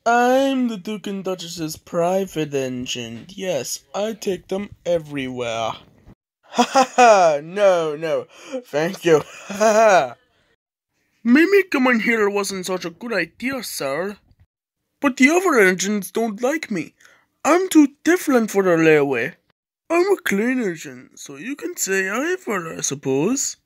I'm the Duke and Duchess's private engine. Yes, I take them everywhere. Ha ha ha! No, thank you. Ha ha! Maybe coming here wasn't such a good idea, sir. But the other engines don't like me. I'm too different for the railway. I'm a clean engine, so you can say either, I suppose.